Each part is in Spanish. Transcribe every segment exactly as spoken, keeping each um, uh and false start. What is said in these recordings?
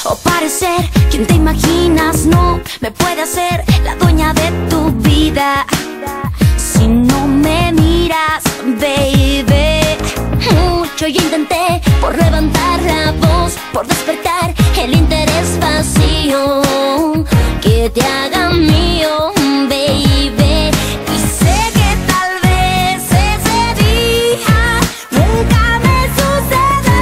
o parecer quien te imaginas. No me puede hacer la dueña de tu vida si no me miras, baby. Mucho yo intenté por levantar la voz, por despertar el interés vacío que te haga mío, baby. Y sé que tal vez ese día nunca me suceda,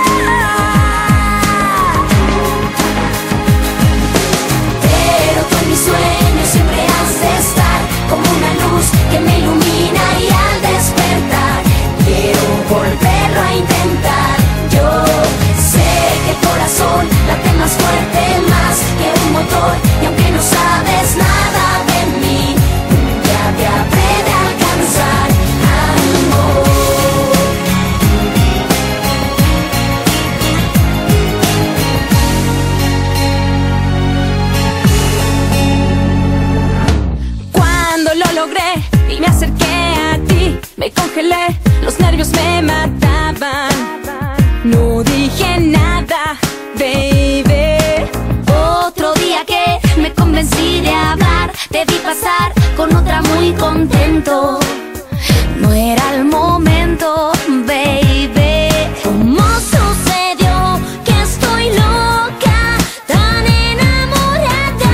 pero tú en mis sueños siempre has de estar como una luz que me ilumina, y al despertar quiero volverlo a intentar. Yo sé que el corazón late más fuerte, más que un motor, y aunque no sabes nada de mí, un día te habré de alcanzar, amor. Cuando lo logré y me acerqué a ti, me congelé, los nervios me mataban. No dije nada, baby. Otro día que me convencí de hablar, te vi pasar con otra muy contento. No era el momento, baby. ¿Cómo sucedió que estoy loca, tan enamorada?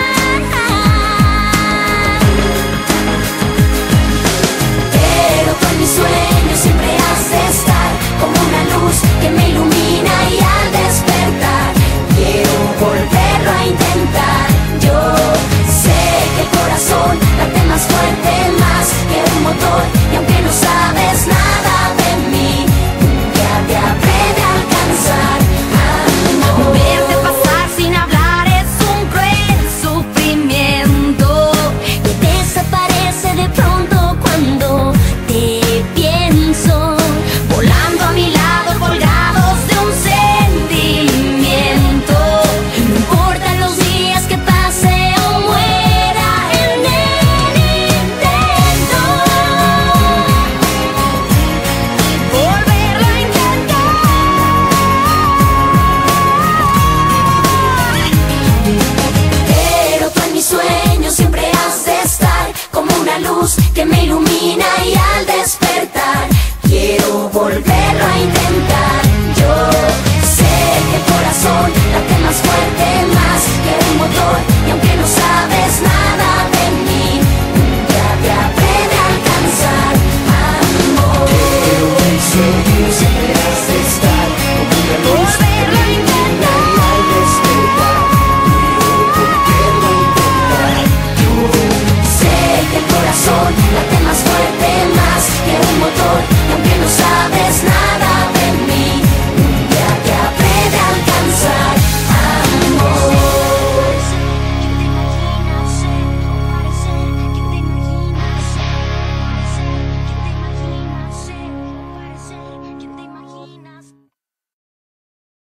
Pero tú en mis sueños siempre has de estar como una luz que me ilumina, y al despertar quiero volverlo a intentar. Yo sé que el corazón late más fuerte, más que un motor, y aunque no sabes nada de mí, un día te habré de alcanzar, amor. Verte pasar sin hablar es un cruel sufrimiento que desaparece de pronto cuando te pienso, volando a mi lado, colgados de un sentimiento. No importan los días que pase o muera en el intento, volverlo a intentar. Pero tú en mis sueños siempre has de estar como una luz que me ilumina, y al despertar quiero volverlo a intentar.